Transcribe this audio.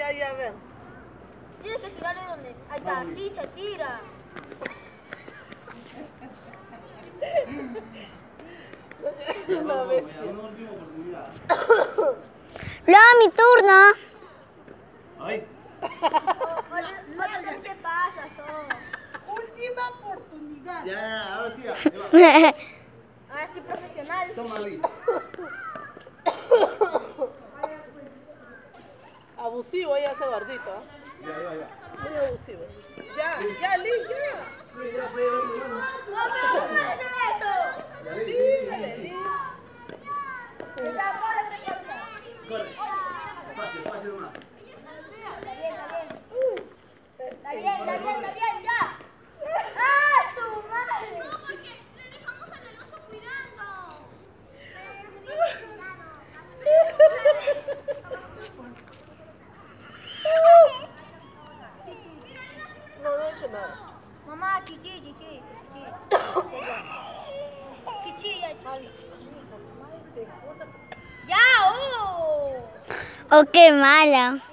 ya, a ver. Tienes que tirarle donde. Ahí está, así se tira. Una bestia. Una última oportunidad. Luego mi turno. Ay. Oye, ¿qué pasa, Última oportunidad. Ya, ahora sí. Ahí va. Ahora sí, profesional. Toma, Liz. Abusivo ya ese gordito. Ya, ahí va. Muy abusivo. Ya, Liz, ya. Sí, ya, fue, ¡No me hagas eso! ya, Liz. Dale, Liz. Ya, corre. Corre. Fácil nomás. Está bien, ya. ¡Ah, su madre! No, porque le dejamos al oso cuidando. No he hecho nada. Mamá, chichi. Chichi, ya. Ya, oh. Oh, qué mala.